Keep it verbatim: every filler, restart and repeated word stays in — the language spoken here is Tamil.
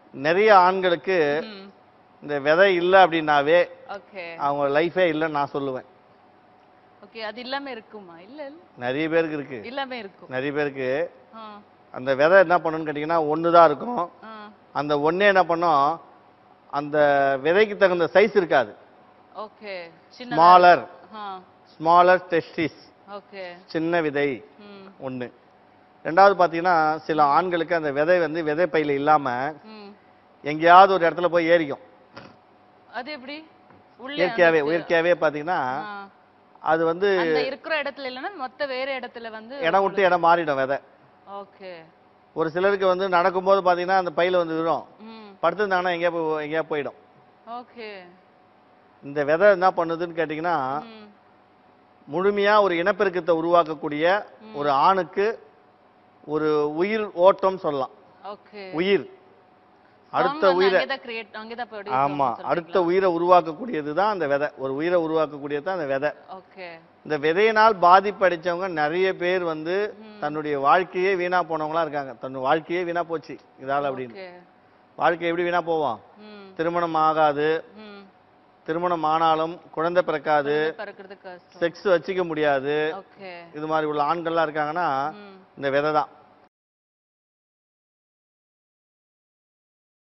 நிறைய ஆண்களுக்கு இந்த விதை இல்ல அப்படினாவே ஓகே அவங்க லைஃபே இல்லன்னு நான் சொல்லுவேன். ஓகே அது இல்லாம இருக்குமா? இல்ல இல்ல நிறைய பேருக்கு இருக்கு. இல்லாம இருக்கும். நிறைய பேருக்கு ஆ அந்த விதை என்ன பண்ணுன்னு கேட்டீங்கன்னா ஒன்னு தான் இருக்கும். அந்த ஒண்ணே என்ன பண்ணும் அந்த விதைக்கு தகுந்த சைஸ் இருக்காது. ஓகே சின்ன smaller uh smaller testis okay சின்ன விதை ஒன்னு. ரெண்டாவது பாத்தீங்கன்னா சில ஆண்களுக்கு அந்த விதை வந்து விதை பையில இல்லாம எங்கேயாவது ஒரு இடத்துல போய் ஏறிக்கும். அது எப்படி? இயற்கையாவே இயற்கையாவே பாத்தீங்கன்னா அது வந்து அந்த இருக்கிற இடத்துல இல்லனா மொத்த வேற இடத்துல வந்து இடம் விட்டு இடம் மாறிடும் விதை. ஓகே ஒரு சிலருக்கு வந்து நடக்கும்போது பாத்தீங்கன்னா அந்த பையில வந்து விழும். படுத்துட்டாங்கன்னா எங்கேயா போய் எங்கேயா போயிடும். ஓகே இந்த விதை என்ன பண்ணுதுன்னு கேட்டீங்கன்னா முழுமையா ஒரு இனப்பெருக்கத்தை உருவாக்கக்கூடிய ஒரு ஆணுக்கு ஒரு உயிர் ஓட்டம் சொல்லலாம். ஓகே உயிர் அடுத்த உயிரை ஆமா அடுத்த உயிரை உருவாக்கக்கூடியதுதான் அந்த விதை. ஒரு உயிரை உருவாக்கக்கூடியதுதான் அந்த விதை. இந்த விதையினால் பாதிப்படைச்சவங்க நிறைய பேர் வந்து தன்னுடைய வாழ்க்கையே வீணா போனவங்களா இருக்காங்க. தன் வாழ்க்கையே வீணா போச்சு இதால அப்படின்னு. வாழ்க்கை எப்படி வீணா போவோம்? திருமணம் ஆகாது, திருமணம் ஆனாலும் குழந்தை பிறக்காது, செக்ஸ் வச்சுக்க முடியாது, இது மாதிரி உள்ள ஆண்கள்லாம் இருக்காங்கன்னா இந்த விதை தான்.